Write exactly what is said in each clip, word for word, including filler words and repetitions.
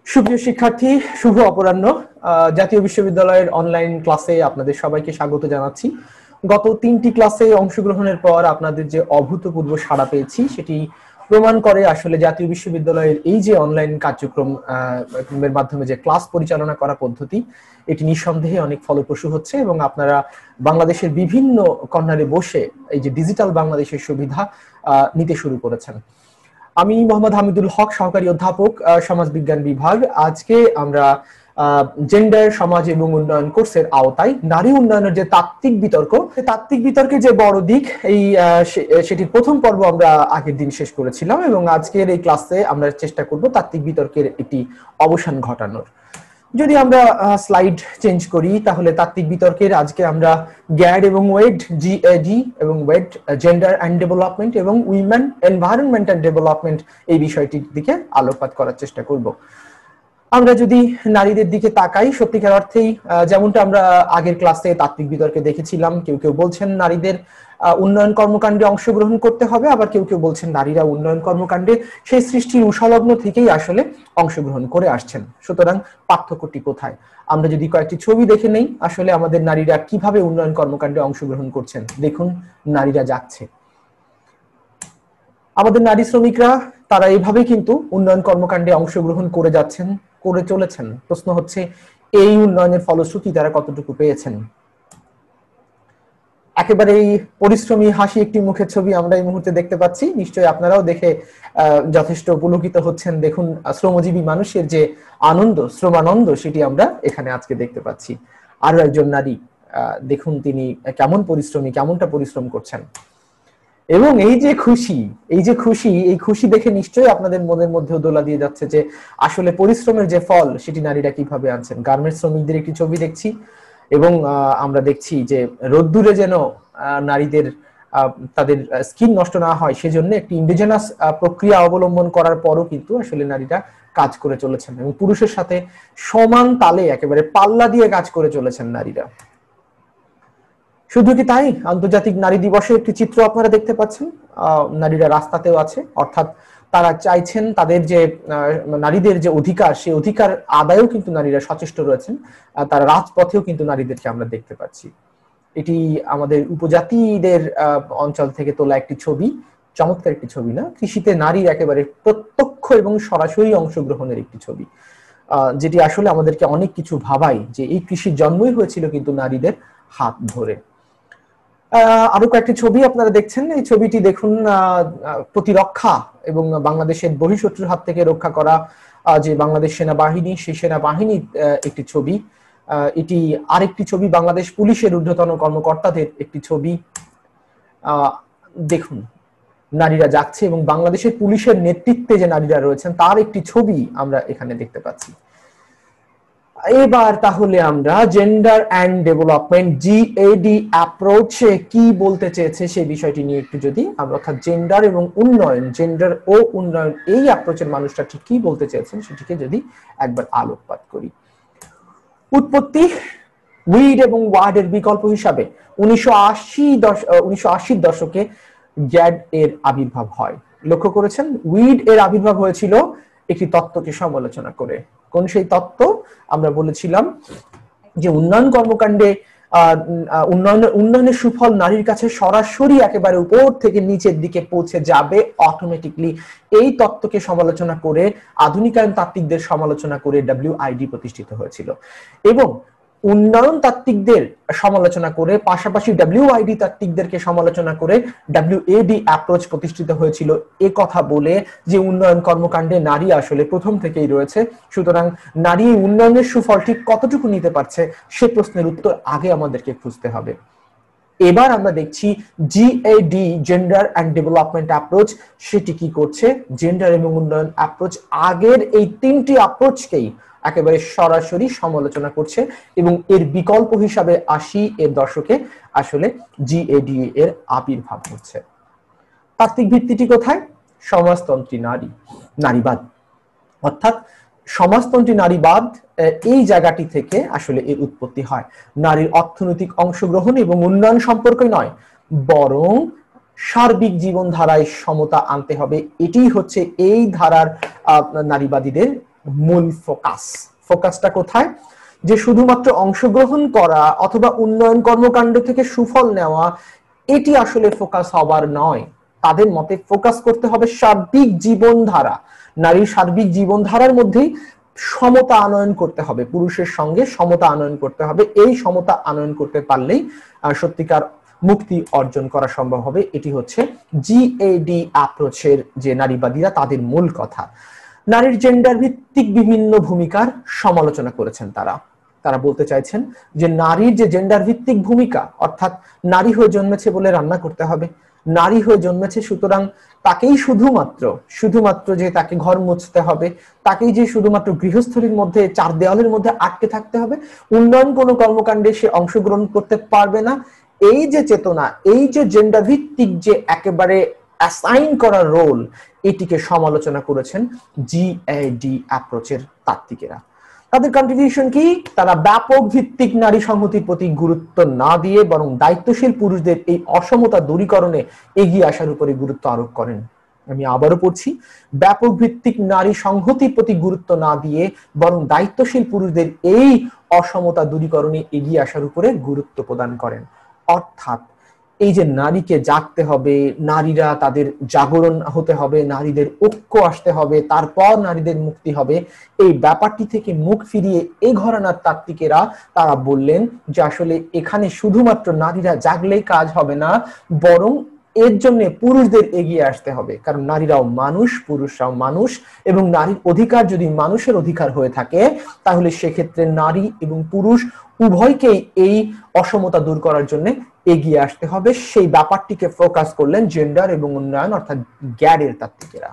সুপ্রিয় শিক্ষার্থী, শুভ অপরাহ্ন। জাতীয় বিশ্ববিদ্যালয়ের অনলাইন ক্লাসে আপনাদের সবাইকে স্বাগত জানাচ্ছি। গত তিনটি ক্লাসে অংশগ্রহণের পর আপনাদের যে অভূতপূর্ব সাড়া পেয়েছি সেটি প্রমাণ করে আসলে জাতীয় বিশ্ববিদ্যালয়ের এই যে অনলাইন কার্যক্রম এর মাধ্যমে যে ক্লাস পরিচালনা করা পদ্ধতি, এটি নিঃসন্দেহে অনেক ফলপ্রসূ হচ্ছে এবং আপনারা বাংলাদেশের বিভিন্ন কর্নারে বসে এই যে ডিজিটাল বাংলাদেশের সুবিধা নিতে শুরু করেছেন। আমি মোহাম্মদ হামিদুল হক, সহকারী অধ্যাপক, সমাজবিজ্ঞান বিভাগ। আজকে আমরা জেন্ডার, সমাজ এবং উন্নয়ন কোর্সের আওতায় নারী উন্নয়নের যে তাত্ত্বিক বিতর্ক, তাত্ত্বিক বিতর্কের যে বড় দিক, এই সেটির প্রথম পর্ব আমরা আগের দিন শেষ করেছিলাম এবং আজকের এই ক্লাসে আমরা চেষ্টা করব তাত্ত্বিক বিতর্কের একটি অবসান ঘটানোর। যদি আমরা স্লাইড চেঞ্জ করি তাহলে তাত্ত্বিক বিতর্কের আজকে আমরা গ্যাড এবং ওয়েড, জিএডি এবং ওয়েড, জেন্ডার অ্যান্ড ডেভেলপমেন্ট এবং উইমেন, এনভায়রনমেন্ট অ্যান্ড ডেভেলপমেন্ট, এই বিষয়টির দিকে আলোকপাত করার চেষ্টা করব। আমরা যদি নারীদের দিকে তাকাই, সত্যিকার অর্থেই যেমনটা আমরা আগের ক্লাসে তাত্ত্বিক বিতর্কে দেখেছিলাম, কেউ কেউ বলছেন নারীদের উন্নয়ন কর্মকাণ্ডে অংশগ্রহণ করতে হবে, আবার কেউ কেউ বলছেন নারীরা উন্নয়ন কর্মকাণ্ডে সেই সৃষ্টির উষালগ্ন থেকেই আসলে অংশগ্রহণ করে আসছেন। সুতরাং পার্থক্যটি কোথায়? আমরা যদি কয়েকটি ছবি দেখে নেই, আসলে আমাদের নারীরা কিভাবে উন্নয়ন কর্মকাণ্ডে অংশগ্রহণ করছেন। দেখুন, নারীরা যাচ্ছে, আমাদের নারী শ্রমিকরা তারা এইভাবে কিন্তু উন্নয়ন কর্মকাণ্ডে অংশগ্রহণ করে যাচ্ছেন, করে চলেছেন। প্রশ্ন হচ্ছে, এই উন্নয়নের ফলশ্রুতি তারা কতটুকু পেয়েছেন? একেবারে এই পরিশ্রমী হাসি একটি মুখের ছবি আমরা এই মুহূর্তে দেখতে পাচ্ছি। নিশ্চয়ই আপনারাও দেখে যথেষ্ট পুলকিত হচ্ছেন। দেখুন, শ্রমজীবী মানুষের যে আনন্দ, শ্রমানন্দ, সেটি আমরা এখানে আজকে দেখতে পাচ্ছি। আরো একজন নারী, দেখুন তিনি কেমন পরিশ্রমী, কেমনটা পরিশ্রম করছেন। এবং এই যে খুশি, এই যে খুশি, এই খুশি দেখে নিশ্চয়ই আপনাদের মনের মধ্যে দোলা দিয়ে যাচ্ছে যে আসলে পরিশ্রমের যে ফল সেটি নারীরা কিভাবে আনছেন। গার্মেন্টস শ্রমিকদের একটি ছবি দেখছি এবং আমরা দেখছি যে রোদ্দুরে যেন নারীদের তাদের স্কিন নষ্ট না হয় সেজন্য একটি ইন্ডিজেনাস প্রক্রিয়া অবলম্বন করার পরও কিন্তু আসলে নারীরা কাজ করে চলেছেন এবং পুরুষের সাথে সমান তালে একেবারে পাল্লা দিয়ে কাজ করে চলেছেন নারীরা। শুধু কি তাই, আন্তর্জাতিক নারী দিবসে একটি চিত্র আপনারা দেখতে পাচ্ছেন, নারীরা রাস্তাতেও আছে, অর্থাৎ তারা চাইছেন তাদের যে নারীদের যে অধিকার, সেই অধিকার আদায়েও কিন্তু নারীরা সচেষ্ট রয়েছেন। তারা রাজপথেও কিন্তু নারীদেরকে আমরা দেখতে পাচ্ছি। এটি আমাদের উপজাতিদের অঞ্চল থেকে তোলা একটি ছবি, চমৎকার একটি ছবি না? কৃষিতে নারীর একেবারে প্রত্যক্ষ এবং সরাসরি অংশগ্রহণের একটি ছবি, যেটি আসলে আমাদেরকে অনেক কিছু ভাবায় যে এই কৃষির জন্মই হয়েছিল কিন্তু নারীদের হাত ধরে। আরো কয়েকটি ছবি আপনারা দেখছেন। এই ছবিটি দেখুন, প্রতিরক্ষা এবং বাংলাদেশের বহিঃশত্রুর হাত থেকে রক্ষা করা যে বাংলাদেশ সেনাবাহিনী, সেই সেনাবাহিনীর একটি ছবি। এটি আরেকটি ছবি বাংলাদেশ পুলিশের ঊর্ধ্বতন কর্মকর্তাদের একটি ছবি। দেখুন, নারীরা যাচ্ছে এবং বাংলাদেশের পুলিশের নেতৃত্বে যে নারীরা রয়েছেন তার একটি ছবি আমরা এখানে দেখতে পাচ্ছি। এবার তাহলে আমরা জেন্ডার অ্যান্ড ডেভেলপমেন্ট, জিএডি অ্যাপ্রোচে কি বলতে চেয়েছে সেই বিষয়টি নিয়ে একটু যদি আমরা, অর্থাৎ জেন্ডার এবং উন্নয়ন, জেন্ডার ও উন্নয়ন, এই অ্যাপ্রোচের মানুষটা ঠিক কি বলতে চেয়েছেন সেটিকে যদি একবার আলোকপাত করি। উৎপত্তি, উইড এবং ওয়ার্ডের বিকল্প হিসাবে উনিশশো আশি উনিশশো আশির দশকে গ্যাড এর আবির্ভাব হয়। লক্ষ্য করেছেন, উইড এর আবির্ভাব হয়েছিল একটি তত্ত্বকে সমালোচনা করে। কোন সেই তত্ত্ব? আমরা বলেছিলাম যে উন্নয়ন কর্মকাণ্ডে উন্নয়নের উন্নয়নের সুফল নারীর কাছে সরাসরি একেবারে উপর থেকে নিচের দিকে পৌঁছে যাবে অটোমেটিকলি। এই তত্ত্বকে সমালোচনা করে, আধুনিকায়ন তাত্ত্বিকদের সমালোচনা করে ডব্লিউআইডি প্রতিষ্ঠিত হয়েছিল এবং উন্নয়ন তাত্ত্বিকদের সমালোচনা করে পাশাপাশি ডব্লিউআইডি তাত্ত্বিকদেরকে সমালোচনা করে ডব্লিউএডি অ্যাপ্রোচ প্রতিষ্ঠিত হয়েছিল, এ কথা বলে যে উন্নয়ন কর্মকাণ্ডে নারী আসলে প্রথম থেকেই রয়েছে। সুতরাং নারী উন্নয়নের সুফল ঠিক কতটুকু নিতে পারছে সে প্রশ্নের উত্তর আগে আমাদেরকে খুঁজতে হবে। এবার আমরা দেখছি GAD, gender and development approach, সেটি কি করছে? জেন্ডার এবং উন্নয়ন অ্যাপ্রোচ আগের এই তিনটি অ্যাপ্রোচকেই একেবারে সরাসরি সমালোচনা করছে এবং এর বিকল্প হিসাবে আশি এর দশকে আসলে জিএডি এর আবির্ভাব হচ্ছে। তাত্ত্বিক ভিত্তিটি কোথায়? সমাজতন্ত্রী নারী, নারীবাদ, অর্থাৎ সমাজতন্ত্রী নারীবাদ, এই জায়গাটি থেকে আসলে এর উৎপত্তি হয়। নারীর অর্থনৈতিক অংশগ্রহণ এবং উন্নয়ন সম্পর্কে নয়, বরং সার্বিক জীবনধারায় সমতা আনতে হবে। এটি হচ্ছে এই ধারার নারীবাদীদের মূল ফোকাস। ফোকাসটা কোথায়? যে শুধুমাত্র অংশগ্রহণ করা অথবা উন্নয়ন কর্মকাণ্ড থেকে সুফল নেওয়া এটি আসলে ফোকাস হবার নয়। তাদের মতে ফোকাস করতে হবে সার্বিক জীবনধারা, নারীর সার্বিক জীবনধারার মধ্যেই সমতা আনয়ন করতে হবে, পুরুষের সঙ্গে সমতা আনয়ন করতে হবে। এই সমতা আনয়ন করতে পারলেই সত্যিকার মুক্তি অর্জন করা সম্ভব হবে। এটি হচ্ছে জিএডি অ্যাপ্রোচের যে নারীবাদীরা তাদের মূল কথা। নারীর জেন্ডার ভিত্তিক বিভিন্ন ভূমিকার সমালোচনা করেছেন তারা। তারা বলতে চাইছেন যে নারীর যে জেন্ডার ভিত্তিক ভূমিকা, অর্থাৎ নারী হয়ে জন্মেছে বলে রান্না করতে হবে, নারী হয়ে জন্মেছে সুতরাং তাকেই শুধুমাত্র শুধুমাত্র যে তাকে ঘর মুছতে হবে, তাকেই যে শুধুমাত্র গৃহস্থলীর মধ্যে চার দেওয়ালের মধ্যে আটকে থাকতে হবে, উন্নয়ন কোনো কর্মকাণ্ডে সে অংশগ্রহণ করতে পারবে না, এই যে চেতনা, এই যে জেন্ডার ভিত্তিক যে একেবারে অ্যাসাইন করা রোল, এটিকে সমালোচনা করেছেন জিএডি অ্যাপ্রোচের তাত্ত্বিকেরা। তাদের কন্ট্রিবিউশন কি? তারা ব্যাপক ভিত্তিক নারী সংহতির প্রতি গুরুত্ব না দিয়ে বরং দায়িত্বশীল পুরুষদের এই অসমতা দূরীকরণে এগিয়ে আসার উপরে গুরুত্ব আরোপ করেন। আমি আবারও পড়ছি, ব্যাপক ভিত্তিক নারী সংহতির প্রতি গুরুত্ব না দিয়ে বরং দায়িত্বশীল পুরুষদের এই অসমতা দূরীকরণে এগিয়ে আসার উপরে গুরুত্ব প্রদান করেন। অর্থাৎ এই যে নারীকে জাগতে হবে, নারীরা তাদের জাগরণ হতে হবে, নারীদের ঐক্য আসতে হবে, তারপর নারীদের মুক্তি হবে, এই ব্যাপারটি থেকে মুখ ফিরিয়ে এই ঘরানার তাত্ত্বিকেরা তারা বললেন যে আসলে এখানে শুধুমাত্র নারীরা জাগলেই কাজ হবে না, বরং এর জন্য পুরুষদের এগিয়ে আসতে হবে। কারণ নারীরাও মানুষ, পুরুষরাও মানুষ, এবং নারীর অধিকার যদি মানুষের অধিকার হয়ে থাকে তাহলে সেক্ষেত্রে নারী এবং পুরুষ উভয়কেই এই অসমতা দূর করার জন্য এগিয়ে আসতে হবে। সেই ব্যাপারটিকে ফোকাস করলেন জেন্ডার এবং উন্নয়ন অর্থাৎ গ্যাডের তাত্ত্বিকেরা।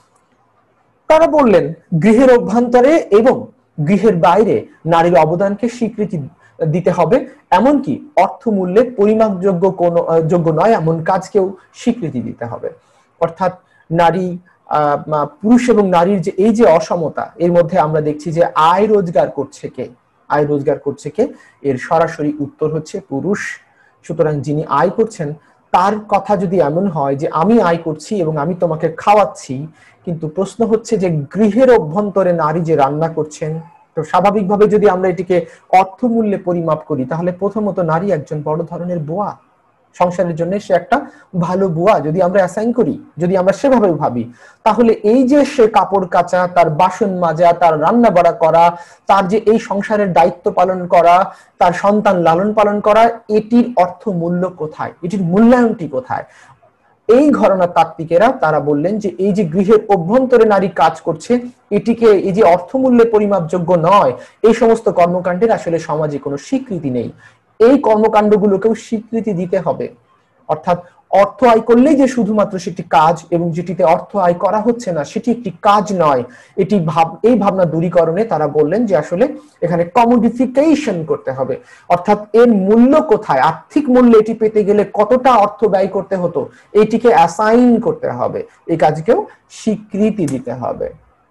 তারা বললেন গৃহের অভ্যন্তরে এবং গৃহের বাইরে নারীর অবদানকে স্বীকৃতি দিতে হবে, এমনকি অর্থমূল্যে পরিমাপযোগ্য কোন যোগ্য নয় এমন কাজকেও স্বীকৃতি দিতে হবে। অর্থাৎ নারী আহ পুরুষ এবং নারীর যে এই যে অসমতা, এর মধ্যে আমরা দেখছি যে আয় রোজগার করছে কে, আয় রোজগার করছে কে, এর সরাসরি উত্তর হচ্ছে পুরুষ। সুতরাং যিনি আয় করছেন তার কথা যদি এমন হয় যে আমি আয় করছি এবং আমি তোমাকে খাওয়াচ্ছি, কিন্তু প্রশ্ন হচ্ছে যে গৃহের অভ্যন্তরে নারী যে রান্না করছেন, তো স্বাভাবিকভাবে যদি আমরা এটিকে অর্থমূল্যে পরিমাপ করি তাহলে প্রথমত নারী একজন বড় ধরনের বুয়া, সংসারের জন্য সে একটা ভালো বুয়া যদি আমরা অ্যাসাইন করি, যদি আমরা সেভাবে ভাবি, তাহলে এই যে সে কাপড় কাচা, তার বাসন মাজা, তার রান্না বাড়া করা, তার যে এই সংসারের দায়িত্ব পালন করা, তার সন্তান লালন পালন করা, এটির অর্থ মূল্য কোথায়, এটির মূল্যায়নটি কোথায়? এই ঘরানার তাত্ত্বিকেরা তারা বললেন যে এই যে গৃহের অভ্যন্তরে নারী কাজ করছে, এটিকে এই যে অর্থমূল্যে পরিমাপযোগ্য নয়, এই সমস্ত কর্মকাণ্ডের আসলে সমাজে কোনো স্বীকৃতি নেই। এই কর্মকাণ্ডগুলোকেও স্বীকৃতি দিতে হবে। অর্থাৎ অর্থ আয় করলেই যে শুধুমাত্র সেটি কাজ এবং যেটিতে অর্থ আয় করা হচ্ছে না সেটি একটি কাজ নয়, এটি ভাব এই ভাবনা দূরীকরণে তারা বললেন যে আসলে এখানে কমোডিফিকেশন করতে হবে। অর্থাৎ এর মূল্য কোথায়, আর্থিক মূল্য এটি পেতে গেলে কতটা অর্থ ব্যয় করতে হতো, এটিকে অ্যাসাইন করতে হবে, এই কাজকেও স্বীকৃতি দিতে হবে।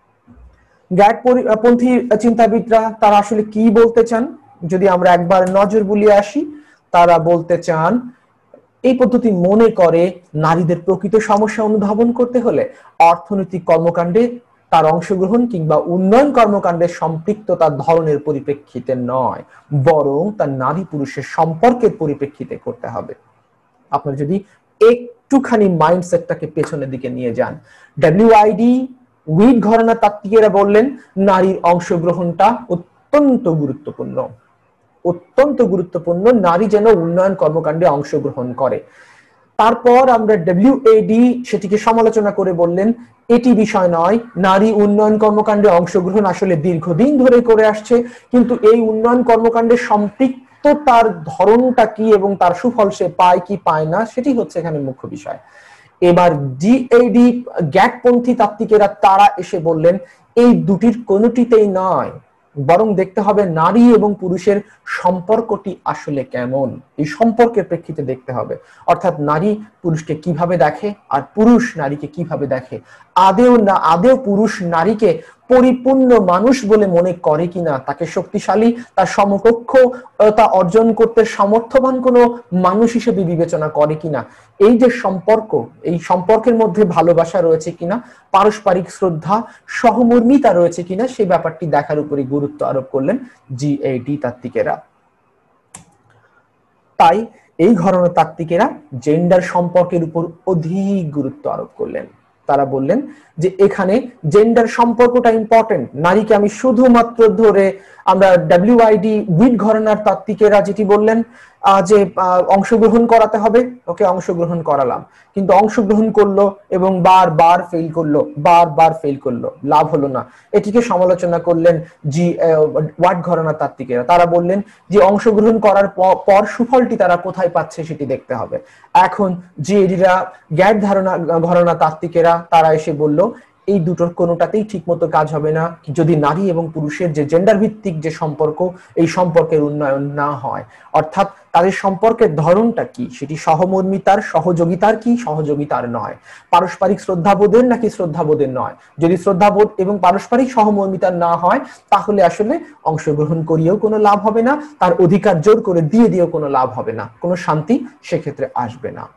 গ্যাটপন্থী চিন্তাবিদরা তারা আসলে কি বলতে চান যদি আমরা একবার নজর বুলিয়ে আসি, তারা বলতে চান এই পদ্ধতি মনে করে নারীদের প্রকৃত সমস্যা অনুধাবন করতে হলে অর্থনৈতিক কর্মকাণ্ডে তার অংশগ্রহণ কিংবা উন্নয়ন কর্মকাণ্ডে সম্পৃক্ততার ধরনের পরিপ্রেক্ষিতে নয়, বরং তার নারী পুরুষের সম্পর্কের পরিপ্রেক্ষিতে করতে হবে। আপনার যদি একটুখানি মাইন্ডসেটটাকে পেছনের দিকে নিয়ে যান, ডব্লিউআইডি উইড ঘরানার তাত্ত্বিকেরা বললেন নারীর অংশগ্রহণটা অত্যন্ত গুরুত্বপূর্ণ, অত্যন্ত গুরুত্বপূর্ণ, নারী যেন উন্নয়ন কর্মকাণ্ডে অংশগ্রহণ করে। তারপর আমরা ডব্লিউএডি সেটিকে সমালোচনা করে বললেন এটি বিষয় নয়, নারী উন্নয়ন কর্মকাণ্ডে অংশগ্রহণ আসলে দীর্ঘদিন ধরে করে আসছে, কিন্তু এই উন্নয়ন কর্মকাণ্ডে সম্পৃক্ততার ধরনটা কি এবং তার সুফল সে পায় কি পায় না সেটি হচ্ছে এখানে মুখ্য বিষয়। এবার জিএডি গ্যাটপন্থী তাত্ত্বিকেরা তারা এসে বললেন এই দুটির কোনোটিতেই নয়, বরং দেখতে হবে নারী এবং পুরুষের সম্পর্কটি আসলে কেমন, এই সম্পর্কের প্রেক্ষিতে দেখতে হবে। অর্থাৎ নারী পুরুষকে কিভাবে দেখে আর পুরুষ নারীকে কিভাবে দেখে, আদেও না আদেও পুরুষ নারীকে পরিপূর্ণ মানুষ বলে মনে করে কিনা, তাকে শক্তিশালী, তার সমকক্ষ তা অর্জন করতে সামর্থ্যবান কোনো মানুষ হিসেবে বিবেচনা করে কিনা, এই যে সম্পর্ক, এই সম্পর্কের মধ্যে ভালোবাসা রয়েছে কিনা, পারস্পরিক শ্রদ্ধা, সহমর্মিতা রয়েছে কিনা, সেই ব্যাপারটি দেখার উপরে গুরুত্ব আরোপ করলেন জি এ ডি তাত্ত্বিকেরা। তাই এই ঘরানা তাত্ত্বিকেরা জেন্ডার সম্পর্কের উপর অধিক গুরুত্ব আরোপ করলেন। তারা বললেন যে এখানে জেন্ডার সম্পর্কটা ইম্পর্টেন্ট। নারীকে আমি শুধুমাত্র ধরে, আমরা ডব্লিউআইডি উইড ঘরানার তাত্ত্বিকেরা যেটি বললেন যে অংশগ্রহণ করাতে হবে, ওকে অংশগ্রহণ করালাম, কিন্তু অংশগ্রহণ করলো এবং বারবার ফেল করলো, বারবার ফেল করলো, লাভ হলো না। এটিকে সমালোচনা করলেন জি ওয়াট ঘরানা তাত্ত্বিকেরা। তারা বললেন যে অংশগ্রহণ করার পর সুফলটি তারা কোথায় পাচ্ছে সেটি দেখতে হবে। এখন জি এডিরা গ্যাট ধারণা ঘরানা তাত্ত্বিকেরা তারা এসে বলল এই দুটোর কোনোটাতেই ঠিকমতো কাজ হবে না যদি নারী এবং পুরুষের যে জেন্ডার ভিত্তিক যে সম্পর্ক, এই সম্পর্কের উন্নয়ন না হয়। অর্থাৎ তাদের সম্পর্কের ধরনটা কি, সেটি সহমর্মিতার, সহযোগিতার কি সহযোগিতার নয়, পারস্পরিক শ্রদ্ধাবোধের নাকি শ্রদ্ধাবোধের নয়। যদি শ্রদ্ধাবোধ এবং পারস্পরিক সহমর্মিতার না হয় তাহলে আসলে অংশগ্রহণ করিয়েও কোনো লাভ হবে না, তার অধিকার জোর করে দিয়ে দিয়েও কোনো লাভ হবে না, কোনো শান্তি সেক্ষেত্রে আসবে না।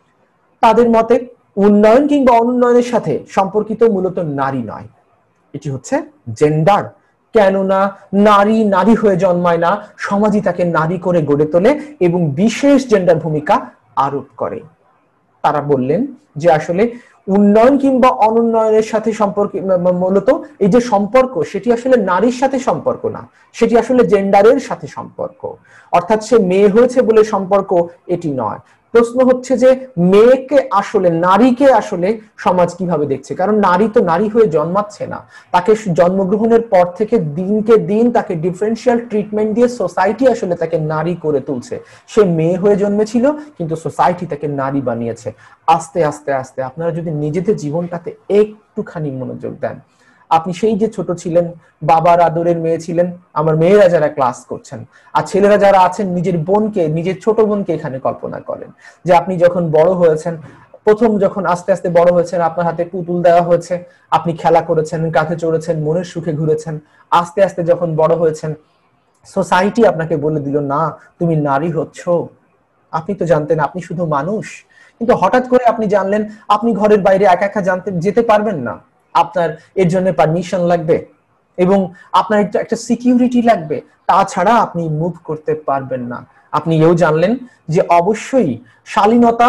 তাদের মতে উন্নয়ন কিংবা অনুন্নয়নের সাথে সম্পর্কিত মূলত নারী নয়, এটি হচ্ছে জেন্ডার। কেননা নারী নারী হয়ে জন্মায় না, সমাজই তাকে নারী করে গড়ে তোলে এবং বিশেষ জেন্ডার ভূমিকা আরোপ করে। তারা বললেন যে আসলে উন্নয়ন কিংবা অনুন্নয়নের সাথে সম্পর্ক, মূলত এই যে সম্পর্ক সেটি আসলে নারীর সাথে সম্পর্ক না, সেটি আসলে জেন্ডারের সাথে সম্পর্ক। অর্থাৎ সে মেয়ে হয়েছে বলে সম্পর্ক এটি নয়। প্রশ্ন হচ্ছে যে মেয়েকে আসলে, নারীকে আসলে সমাজ কিভাবে দেখছে? কারণ নারী তো নারী হয়ে জন্মাচ্ছে না, তাকে জন্মগ্রহণের পর থেকে দিনকে দিন তাকে ডিফারেন্সিয়াল ট্রিটমেন্ট দিয়ে সোসাইটি আসলে তাকে নারী করে তুলছে। সে মেয়ে হয়ে জন্মেছিল কিন্তু সোসাইটি তাকে নারী বানিয়েছে। আস্তে আস্তে আস্তে আপনারা যদি নিজেদের জীবনটাতে একটুখানি মনোযোগ দেন, আপনি সেই যে ছোট ছিলেন, বাবার আদরের মেয়ে ছিলেন, আমার মেয়েরা যারা ক্লাস করছেন আর ছেলেরা যারা আছেন, নিজের বোনকে, নিজের ছোট বোনকে এখানে কল্পনা করেন যে আপনি যখন বড় হয়েছেন, প্রথম যখন আস্তে আস্তে বড় হয়েছেন, আপনার হাতে পুতুল দেওয়া হয়েছে, আপনি খেলা করেছেন, কাঁধে চড়েছেন, মনের সুখে ঘুরেছেন। আস্তে আস্তে যখন বড় হয়েছেন, সোসাইটি আপনাকে বলে দিল না তুমি নারী হচ্ছ। আপনি তো জানতেন আপনি শুধু মানুষ, কিন্তু হঠাৎ করে আপনি জানলেন আপনি ঘরের বাইরে একা একা জানতে যেতে পারবেন না, আপনার এর জন্য পারমিশন লাগবে এবং আপনার একটা সিকিউরিটি লাগবে, তাছাড়া আপনি মুভ করতে পারবেন না। আপনি এও জানলেন যে অবশ্যই শালীনতা,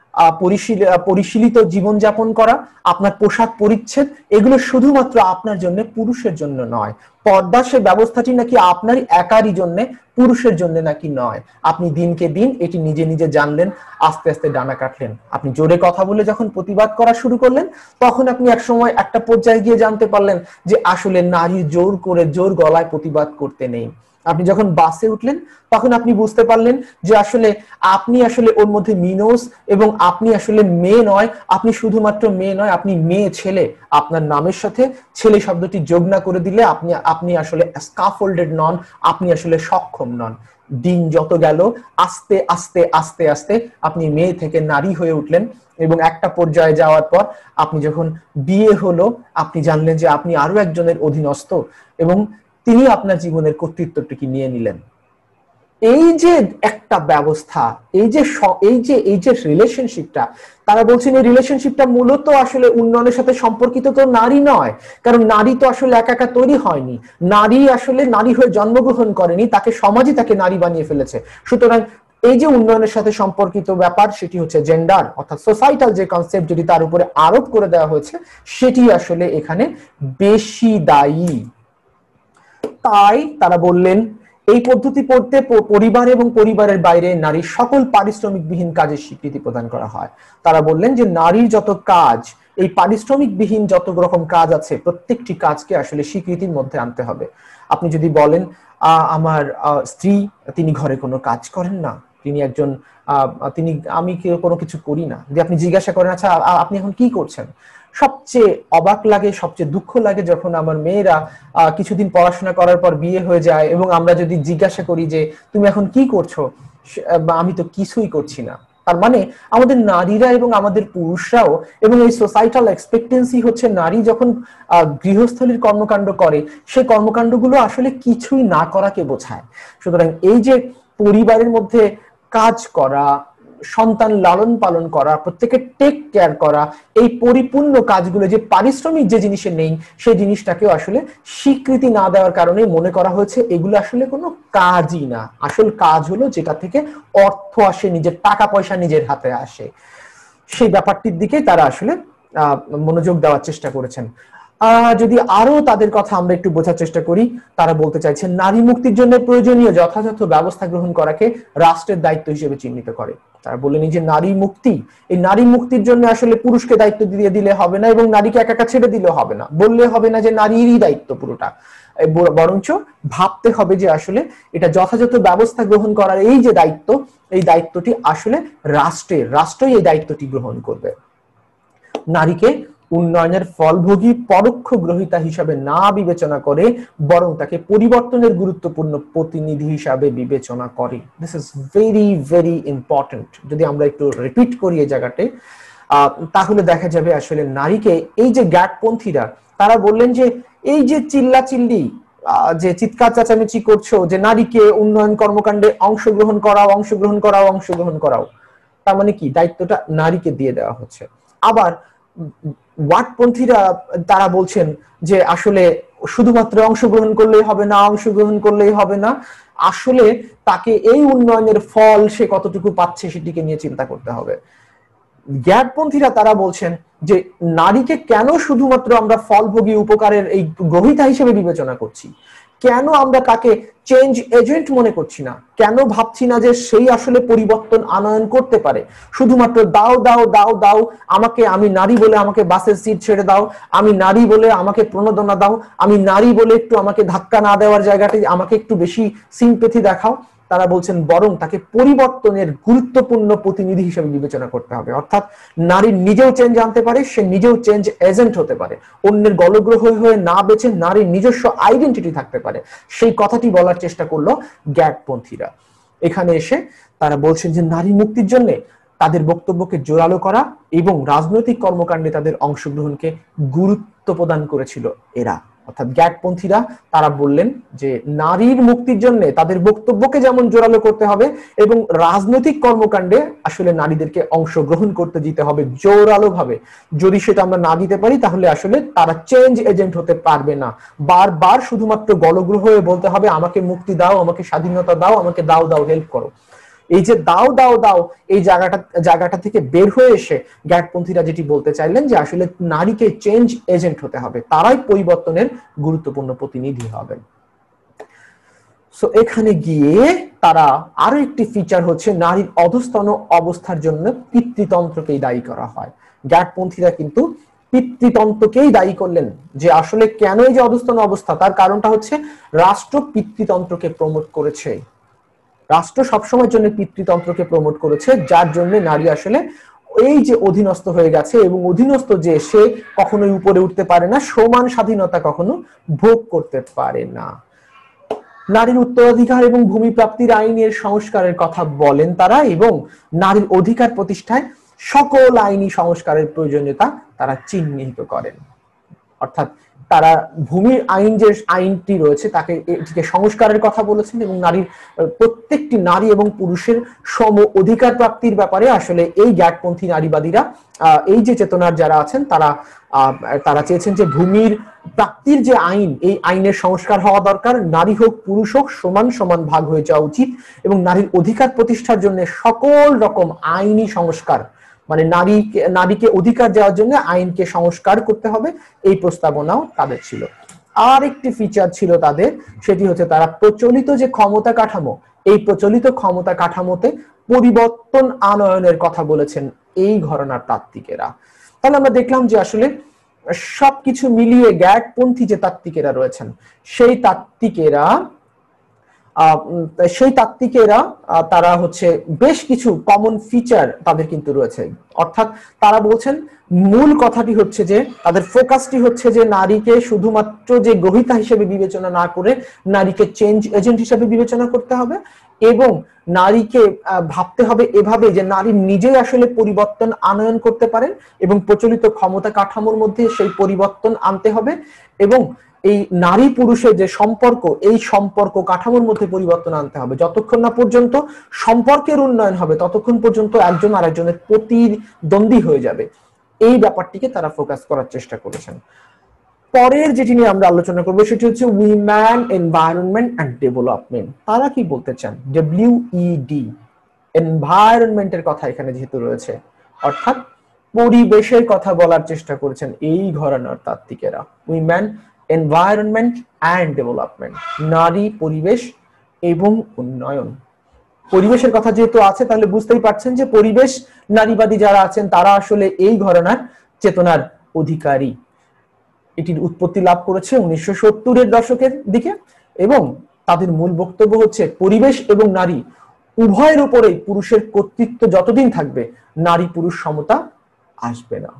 পরিশীলিত জীবনযাপন করা, আপনার পোশাক পরিচ্ছদ, এগুলো শুধুমাত্র আপনার জন্য, পুরুষের জন্য নয়। পর্দা সে ব্যবস্থাটি নাকি আপনার একারই জন্য, পুরুষের জন্য নাকি নয়। আপনি দিনকে দিন এটি নিজে নিজে জানলেন, আস্তে আস্তে ডানা কাটলেন। আপনি জোরে কথা বলে যখন প্রতিবাদ করা শুরু করলেন, তখন আপনি এক সময় একটা পর্যায়ে গিয়ে জানতে পারলেন যে আসলে নারী জোর করে, জোর গলায় প্রতিবাদ করতে নেই। আপনি যখন বাসে উঠলেন তখন আপনি বুঝতে পারলেন যে আসলে আপনি আসলে ওর মধ্যে মিনোস, এবং আপনি আসলে মেয়ে নয়, আপনি শুধুমাত্র মেয়ে নয়, আপনি মেয়ে ছেলে। আপনার নামের সাথে ছেলে শব্দটি যোগ না করে দিলে আপনি আপনি আসলে স্কাফোল্ডেড নন, আপনি আসলে সক্ষম নন। দিন যত গেল আস্তে আস্তে আস্তে আস্তে আপনি মেয়ে থেকে নারী হয়ে উঠলেন, এবং একটা পর্যায়ে যাওয়ার পর আপনি যখন বিয়ে হলো, আপনি জানলেন যে আপনি আরো একজনের অধীনস্থ এবং তিনি আপনার জীবনের কর্তৃত্বটিকে নিয়ে নিলেন। এই যে একটা ব্যবস্থা, এই যে এই যে এই যে রিলেশনশিপটা, তারা বলছেন এই রিলেশনশিপটা মূলত আসলে উন্নয়নের সাথে সম্পর্কিত তো নারী নয়, কারণ নারী তো আসলে একা একা তৈরি হয়নি, নারী আসলে নারী হয়ে জন্মগ্রহণ করেনি, তাকে সমাজই তাকে নারী বানিয়ে ফেলেছে। সুতরাং এই যে উন্নয়নের সাথে সম্পর্কিত ব্যাপার, সেটি হচ্ছে জেন্ডার, অর্থাৎ সোসাইটাল যে কনসেপ্ট যেটি তার উপরে আরোপ করে দেওয়া হয়েছে, সেটি আসলে এখানে বেশি দায়ী। তাই তারা বললেন এই পদ্ধতি পড়তে পরিবার এবং পরিবারের বাইরে নারীর সকল পারিশ্রমিকবিহীন কাজের স্বীকৃতি প্রদান করা হয়। তারা বললেন যে নারীর যত কাজ, এই পারিশ্রমিকবিহীন যত রকম কাজ আছে, প্রত্যেকটি কাজকে আসলে স্বীকৃতির মধ্যে আনতে হবে। আপনি যদি বলেন আমার স্ত্রী, তিনি ঘরে কোনো কাজ করেন না, তিনি একজন তিনি আমি কোনো কিছু করি না, যে আপনি জিজ্ঞাসা করেন আচ্ছা আপনি এখন কি করছেন, সবচেয়ে অবাক লাগে, সবচেয়ে দুঃখ লাগে যখন আমার মেয়েরা কিছুদিন পড়াশোনা করার পর বিয়ে হয়ে যায় এবং আমরা যদি জিজ্ঞাসা করি যে তুমি এখন কি করছো, আমি তো কিছুই করছি না। তার মানে আমাদের নারীরা এবং আমাদের পুরুষরাও এবং এই সোসাইটাল এক্সপেক্টেন্সি হচ্ছে নারী যখন গৃহস্থলীর কর্মকাণ্ড করে সেই কর্মকাণ্ডগুলো আসলে কিছুই না করাকে বোঝায়। সুতরাং এই যে পরিবারের মধ্যে কাজ করা, সন্তান লালন পালন করা, প্রত্যেকে টেক কেয়ার করা, এই পরিপূর্ণ কাজগুলো যে পারিশ্রমিক যে জিনিসে নেই সেই জিনিসটাকেও আসলে স্বীকৃতি না দেওয়ার কারণে মনে করা হয়েছে এগুলো আসলে কোনো কাজই না। আসল কাজ হলো যেটা থেকে অর্থ আসে, নিজের টাকা পয়সা নিজের হাতে আসে, সেই ব্যাপারটির দিকে তারা আসলে আহ মনোযোগ দেওয়ার চেষ্টা করেছেন। আহ যদি আরো তাদের কথা আমরা একটু বোঝার চেষ্টা করি, তারা বলতে চাইছেন নারী মুক্তির জন্য প্রয়োজনীয় যথাযথ ব্যবস্থা গ্রহণ করাকে রাষ্ট্রের দায়িত্ব হিসেবে চিহ্নিত করে। তারা বললেন যে নারী মুক্তি, এই নারী মুক্তির জন্য আসলে পুরুষকে দায়িত্ব দিয়ে দিলে হবে না এবং নারীকে একা একা ছেড়ে দিলে হবে না, বললে হবে না যে নারীরই দায়িত্ব পুরোটা, বরঞ্চ ভাবতে হবে যে আসলে এটা যথাযথ ব্যবস্থা গ্রহণ করার এই যে দায়িত্ব, এই দায়িত্বটি আসলে রাষ্ট্রের, রাষ্ট্রই এই দায়িত্বটি গ্রহণ করবে। নারীকে উন্নয়নের ফলভোগী পরোক্ষ গ্রহীতা হিসাবে না বিবেচনা করে বরং তাকে পরিবর্তনের গুরুত্বপূর্ণ প্রতিনিধি হিসাবে বিবেচনা করে। This is very very important. যদি আমরা একটু রিপিট করি এই জায়গাতে, তাহলে দেখা যাবে আসলে নারীকে এই যে গ্যাটপন্থীরা তারা বললেন যে এই যে চিল্লা চিল্লি, যে চিৎকার চেঁচামেচি করছো যে নারীকে উন্নয়ন কর্মকাণ্ডে অংশগ্রহণ করাও অংশগ্রহণ করাও অংশগ্রহণ করাও, তার মানে কি দায়িত্বটা নারীকে দিয়ে দেওয়া হচ্ছে। আবার ওয়াটপন্থীরা তারা বলছেন যে আসলে শুধুমাত্র অংশগ্রহণ করলেই হবে না, অংশগ্রহণ করলেই হবে না, আসলে তাকে এই উন্নয়নের ফল সে কতটুকু পাচ্ছে সেটিকে নিয়ে চিন্তা করতে হবে। গ্যাটপন্থীরা তারা বলছেন যে নারীকে কেন শুধুমাত্র আমরা ফলভোগী উপকারের এই গ্রহীতা হিসেবে বিবেচনা করছি, কেন আমরা তাকে চেঞ্জ এজেন্ট মনে করছি না, কেন ভাবছি না যে সেই আসলে পরিবর্তন আনয়ন করতে পারে। শুধুমাত্র দাও দাও দাও দাও আমাকে, আমি নারী বলে আমাকে বাসের সিট ছেড়ে দাও, আমি নারী বলে আমাকে প্রণোদনা দাও, আমি নারী বলে একটু আমাকে ধাক্কা না দেওয়ার জায়গাতে আমাকে একটু বেশি সিম্পেথি দেখাও। তারা বলছেন বরং তাকে পরিবর্তনের গুরুত্বপূর্ণ প্রতিনিধি হিসেবে বিবেচনা করতে হবে। অর্থাৎ নারী নিজেও চেঞ্জ আনতে পারে, সে নিজেও চেঞ্জ এজেন্ট হতে পারে, অন্যের গলগ্রহ হয়ে না বেঁচে নারীর নিজস্ব আইডেন্টিটি থাকতে পারে, সেই কথাটি বলার চেষ্টা করলো গ্যাটপন্থীরা। এখানে এসে তারা বলছেন যে নারী মুক্তির জন্য তাদের বক্তব্যকে জোরালো করা এবং রাজনৈতিক কর্মকাণ্ডে তাদের অংশগ্রহণকে গুরুত্ব প্রদান করেছিল এরা। অর্থাৎ গ্যাটপন্থীরা তারা বললেন যে নারীর মুক্তির জন্য তাদের বক্তব্যকে যেমন জোরালো করতে হবে এবং রাজনৈতিক কর্মকাণ্ডে আসলে নারীদেরকে অংশগ্রহণ করতে দিতে হবে জোরালো ভাবে। যদি সেটা আমরা না দিতে পারি তাহলে আসলে তারা চেঞ্জ এজেন্ট হতে পারবে না। বারবার শুধুমাত্র গলগ্রহ হয়ে বলতে হবে আমাকে মুক্তি দাও, আমাকে স্বাধীনতা দাও, আমাকে দাও দাও হেল্প করো। এই যে দাও দাও দাও এই জায়গাটা জায়গাটা থেকে বের হয়ে এসে গ্যাটপন্থীরা যেটি বলতে চাইলেন যে আসলে নারীকে চেঞ্জ এজেন্ট হতে হবে, তারাই পরিবর্তনের গুরুত্বপূর্ণ প্রতিনিধি হবেন। সো এখানে গিয়ে তারা আরো একটি ফিচার হচ্ছে নারীর অধস্তন অবস্থার জন্য পিতৃতন্ত্রকেই দায়ী করা হয়। গ্যাটপন্থীরা কিন্তু পিতৃতন্ত্রকেই দায়ী করলেন যে আসলে কেন এই যে অধস্তন অবস্থা, তার কারণটা হচ্ছে রাষ্ট্র পিতৃতন্ত্রকে প্রমোট করেছে। রাষ্ট্র সবসময়ের জন্য পিতৃতন্ত্রকে প্রমোট করেছে, যার জন্য নারী আসলে এই যে অধীনস্থ হয়ে গেছে এবং অধীনস্থ যে সে কখনোই উপরে উঠতে পারে না, সমান স্বাধীনতা কখনো ভোগ করতে পারে না। নারীর উত্তরাধিকার এবং ভূমি প্রাপ্তির আইনের সংস্কারের কথা বলেন তারা এবং নারীর অধিকার প্রতিষ্ঠায় সকল আইনি সংস্কারের প্রয়োজনীয়তা তারা চিহ্নিত করেন। অর্থাৎ তারা ভূমির আইন যে আইনটি রয়েছে তাকে এটিকে সংস্কারের কথা বলেছেন এবং নারীর প্রত্যেকটি নারী এবং পুরুষের সম অধিকার প্রাপ্তির ব্যাপারে আসলে এই গ্যাটপন্থী নারীবাদীরা এই যে চেতনার যারা আছেন তারা তারা চেয়েছেন যে ভূমির প্রাপ্তির যে আইন, এই আইনের সংস্কার হওয়া দরকার, নারী হোক পুরুষ হোক সমান সমান ভাগ হয়ে যাওয়া উচিত এবং নারীর অধিকার প্রতিষ্ঠার জন্য সকল রকম আইনি সংস্কার, মানে নারী নারীকে অধিকার দেওয়ার জন্য আইনকে সংস্কার করতে হবে, এই প্রস্তাবনাও তাদের ছিল। আর একটি ফিচার ছিল তাদের, সেটি হচ্ছে তারা প্রচলিত যে ক্ষমতা কাঠামো, এই প্রচলিত ক্ষমতা কাঠামোতে পরিবর্তন আনয়নের কথা বলেছেন এই ঘরানার তাত্ত্বিকেরা। তাহলে আমরা দেখলাম যে আসলে সবকিছু মিলিয়ে গ্যাটপন্থী যে তাত্ত্বিকেরা রয়েছেন সেই তাত্ত্বিকেরা সেই তাত্ত্বিকেরা তারা হচ্ছে বেশ কিছু কমন ফিচার তাদের কিন্তু রয়েছে। অর্থাৎ তারা বলছেন মূল কথাটি হচ্ছে যে তাদের ফোকাসটি হচ্ছে যে নারীকে শুধুমাত্র যে গ্রহীতা হিসেবে বিবেচনা না করে নারীকে চেঞ্জ এজেন্ট হিসেবে বিবেচনা করতে হবে এবং নারীকে ভাবতে হবে এভাবে যে নারী নিজেই আসলে পরিবর্তন আনয়ন করতে পারেন এবং প্রচলিত ক্ষমতা কাঠামোর মধ্যে সেই পরিবর্তন আনতে হবে এবং এই নারী পুরুষের যে সম্পর্ক এই সম্পর্ক কাঠামোর মধ্যে পরিবর্তন আনতে হবে। যতক্ষণ না পর্যন্ত সম্পর্কের উন্নয়ন হবে ততক্ষণ পর্যন্ত একজন আরেকজনের প্রতিদ্বন্দ্বী হয়ে যাবে, এই ব্যাপারটিকে তারা ফোকাস করার চেষ্টা করেছেন। পরের যেটি নিয়ে আমরা আলোচনা করব সেটি হচ্ছে উইমেন এনভায়রনমেন্ট অ্যান্ড ডেভেলপমেন্ট। তারা কি বলতে চান? ডব্লিউইডি, এনভায়রনমেন্টের কথা এখানে যেহেতু রয়েছে, অর্থাৎ পরিবেশের কথা বলার চেষ্টা করেছেন এই ঘরানার তাত্ত্বিকেরা। উইমেন এনভায়রনমেন্ট অ্যান্ড ডেভেলপমেন্ট, নারী পরিবেশ এবং উন্নয়ন। পরিবেশের কথা যেহেতু আছে তাহলে বুঝতেই পারছেন যে পরিবেশ নারীবাদী যারা আছেন তারা আসলে এই ঘরানার চেতনার অধিকারী। এটির উৎপত্তি লাভ করেছে উনিশশো সত্তরের দশকের দিকে এবং তাদের মূল বক্তব্য হচ্ছে পরিবেশ এবং নারী উভয়ের উপরেই পুরুষের কর্তৃত্ব যতদিন থাকবে নারী পুরুষ সমতা আসবে না।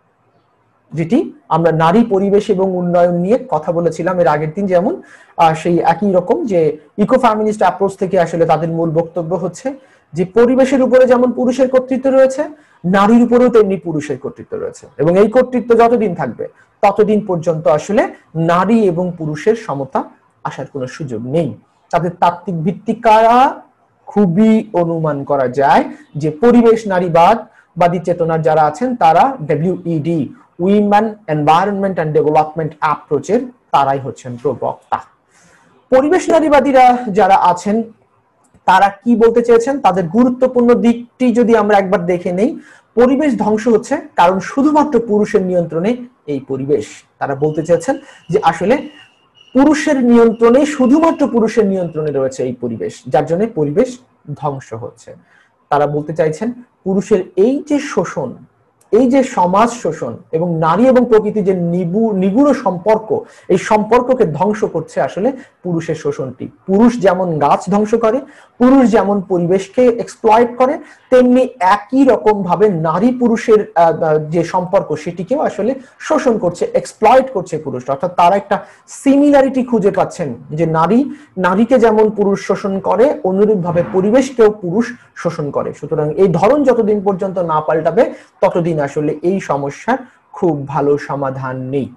যেটি আমরা নারী পরিবেশ এবং উন্নয়ন নিয়ে কথা বলেছিলাম এর আগের দিন, যেমন সেই একই রকম যে ইকো ফ্যামিনিস্ট অ্যাপ্রোচ থেকে আসলে তাদের মূল বক্তব্য হচ্ছে যে পরিবেশের উপরে যেমন পুরুষের কর্তৃত্ব রয়েছে নারীর উপরেও তেমনি পুরুষের কর্তৃত্ব রয়েছে এবং এই কর্তৃত্ব যতদিন থাকবে ততদিন পর্যন্ত আসলে নারী এবং পুরুষের সমতা আসার কোনো সুযোগ নেই। তাদের তাত্ত্বিক ভিত্তিকারা খুবই অনুমান করা যায় যে পরিবেশ নারীবাদ বাদী চেতনার যারা আছেন তারা WED, women environment and development অ্যাপ্রোচের তারাই হচ্ছেন প্রবক্তা। পরিবেশ নারীবাদীরা যারা আছেন তারা কি বলতে চেয়েছেন, তাদের গুরুত্বপূর্ণ দিকটি যদি আমরা একবার দেখে নেই, পরিবেশ ধ্বংস হচ্ছে কারণ শুধুমাত্র পুরুষের নিয়ন্ত্রণে এই পরিবেশ। তারা বলতে চেয়েছেন যে আসলে পুরুষের নিয়ন্ত্রণে, শুধুমাত্র পুরুষের নিয়ন্ত্রণে রয়েছে এই পরিবেশ, যার জন্য পরিবেশ ধ্বংস হচ্ছে। তারা বলতে চাইছেন পুরুষের এই যে শোষণ, এই যে সমাজ শোষণ এবং নারী এবং প্রকৃতি যে নিগুড় সম্পর্ক, এই সম্পর্ককে ধ্বংস করছে আসলে পুরুষের শোষণটি। পুরুষ যেমন গাছ ধ্বংস করে, পুরুষ যেমন পরিবেশকে এক্সপ্লয়েট করে, তেমনি একই রকম ভাবে নারী পুরুষের যে সম্পর্ক সেটিকেও আসলে শোষণ করছে, এক্সপ্লয়েট করছে পুরুষ। অর্থাৎ তারা একটা সিমিলারিটি খুঁজে পাচ্ছেন যে নারী নারীকে যেমন পুরুষ শোষণ করে অনুরূপ ভাবে পরিবেশকেও পুরুষ শোষণ করে। সুতরাং এই ধরন যতদিন পর্যন্ত না পাল্টাবে ততদিন আসলে এই সমস্যার খুব ভালো সমাধান নেই।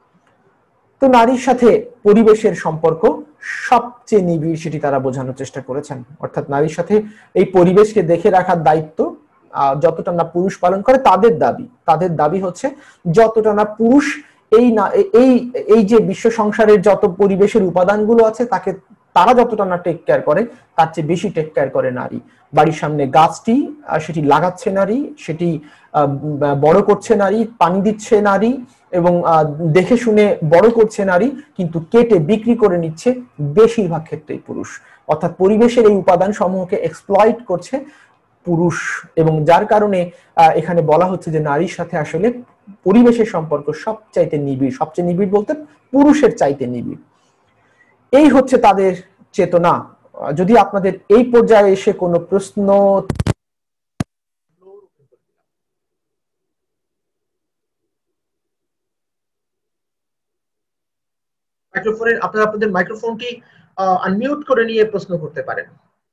তো নারীর সাথে পরিবেশের সম্পর্ক সবচেয়ে নিবিড় সেটি তারা বোঝানোর চেষ্টা করেছেন। অর্থাৎ নারীর সাথে এই পরিবেশকে দেখে রাখার দায়িত্ব যতটা না পুরুষ পালন করে, তাদের দাবি তাদের দাবি হচ্ছে যতটা না পুরুষ এই না এই এই যে বিশ্ব সংসারের যত পরিবেশের উপাদানগুলো আছে তাকে তারা যতটা না টেক কেয়ার করে তার চেয়ে বেশি টেক কেয়ার করে নারী। বাড়ির সামনে গাছটি সেটি লাগাচ্ছে নারী, সেটি বড় করছে নারী, পানি দিচ্ছে নারী এবং দেখে শুনে বড় করছে নারী, কিন্তু কেটে বিক্রি করে নিচ্ছে বেশিরভাগ ক্ষেত্রেই পুরুষ। অর্থাৎ পরিবেশের এই উপাদান সমূহকে এক্সপ্লয়েট করছে পুরুষ এবং যার কারণে এখানে বলা হচ্ছে যে নারীর সাথে আসলে পরিবেশের সম্পর্ক সবচাইতে নিবিড়, সবচেয়ে নিবিড় বলতে পুরুষের চাইতে নিবিড়। এই হচ্ছে তাদের চেতনা। যদি আপনাদের এই পর্যায়ে এসে কোনো প্রশ্ন মাইক্রোফোনের আপনারা আপনাদের মাইক্রোফোনটি আনমিউট করে নিয়ে প্রশ্ন করতে পারেন।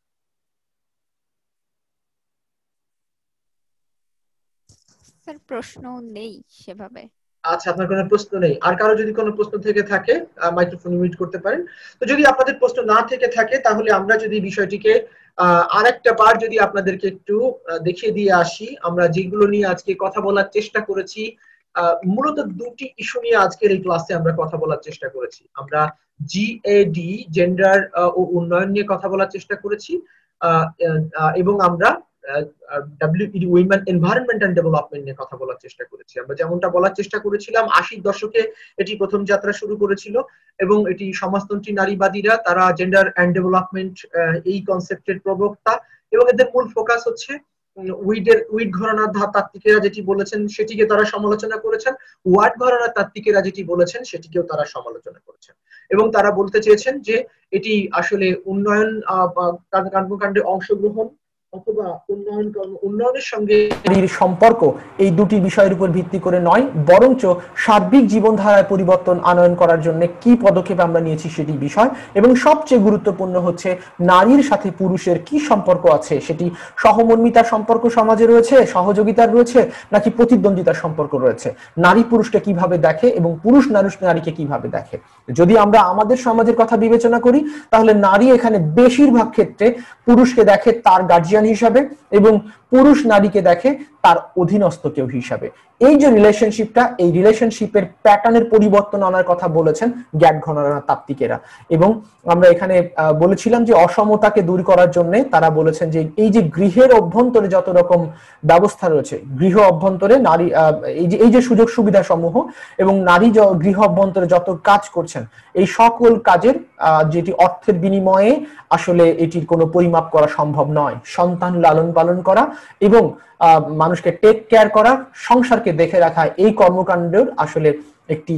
স্যার প্রশ্ন নেই সেভাবে। আচ্ছা, আপনার কোনো প্রশ্ন নেই। আর কারো যদি কোনো প্রশ্ন থেকে থাকে মাইক্রোফোন মিউট করতে পারেন। তো যদি আপনাদের প্রশ্ন না থেকে থাকে তাহলে আমরা যদি বিষয়টিকে আরেকটা বার যদি আপনাদেরকে একটু দেখিয়ে দিয়ে আসি, আমরা যেগুলো নিয়ে আজকে কথা বলার চেষ্টা করেছি, মূলত দুটি ইস্যু নিয়ে আজকের এই ক্লাসে আমরা কথা বলার চেষ্টা করেছি। আমরা জিএডি, জেন্ডার ও উন্নয়ন নিয়ে কথা বলার চেষ্টা করেছি এবং আমরা WED, women environment and development নিয়ে কথা বলার চেষ্টা করেছি। আমরা যেমনটা বলার চেষ্টা করেছিলাম আশির দশকে এটি প্রথম যাত্রা শুরু করেছিল এবং এটি সমাজতন্ত্রী নারীবাদীরা, তারা জেন্ডার এন্ড ডেভেলপমেন্ট এই কনসেপ্টের প্রবক্তা এবং এদের মূল ফোকাস হচ্ছে উইডের উইড ঘরানার তাত্ত্বিকেরা যেটি বলেছেন সেটিকে তারা সমালোচনা করেছেন, ওয়ার্ড ঘরানার তাত্ত্বিকেরা যেটি বলেছেন সেটিকেও তারা সমালোচনা করেছেন এবং তারা বলতে চেয়েছেন যে এটি আসলে উন্নয়ন কর্মকাণ্ডে অংশগ্রহণ অথবা উন্নয়ন কর্ম উন্নয়নের সঙ্গে নারীর সম্পর্ক, এই দুটি বিষয়ের উপর ভিত্তি করে নয়, বরঞ্চ সার্বিক জীবনধারায় পরিবর্তন আনয়ন করার জন্য কি পদক্ষেপ আমরা নিয়েছি সেটি বিষয়। এবং সবচেয়ে গুরুত্বপূর্ণ হচ্ছে নারীর সাথে পুরুষের কি সম্পর্ক আছে, সেটি সহমর্মিতার সম্পর্ক সমাজে রয়েছে, সহযোগিতার রয়েছে, নাকি প্রতিদ্বন্দ্বিতার সম্পর্ক রয়েছে, নারী পুরুষকে কিভাবে দেখে এবং পুরুষ নারী নারীকে কিভাবে দেখে। যদি আমরা আমাদের সমাজের কথা বিবেচনা করি তাহলে নারী এখানে বেশিরভাগ ক্ষেত্রে পুরুষকে দেখে তার গার্জিয়ান হিসাবে এবং পুরুষ নারীকে দেখে তার অধীনস্থ কেউ হিসাবে। এই যে রিলেশনশিপটা, এই রিলেশনশিপের প্যাটার্নের পরিবর্তন আনার কথা বলেছেন জ্ঞাত ঘরানার তাত্ত্বিকেরা। এবং আমরা এখানে বলেছিলাম যে অসমতাকে দূর করার জন্য তারা বলেছেন যে এই যে গৃহের অভ্যন্তরে যত রকম ব্যবস্থা রয়েছে, গৃহ অভ্যন্তরে নারী এই যে এই যে সুযোগ সুবিধা সমূহ এবং নারী গৃহ অভ্যন্তরে যত কাজ করছেন, এই সকল কাজের যেটি অর্থের বিনিময়ে আসলে এটির কোনো পরিমাপ করা সম্ভব নয়। সন্তান লালন পালন করা এবং মানুষকে টেক কেয়ার করা, সংসারকে দেখে রাখা, এই কর্মকাণ্ডের আসলে একটি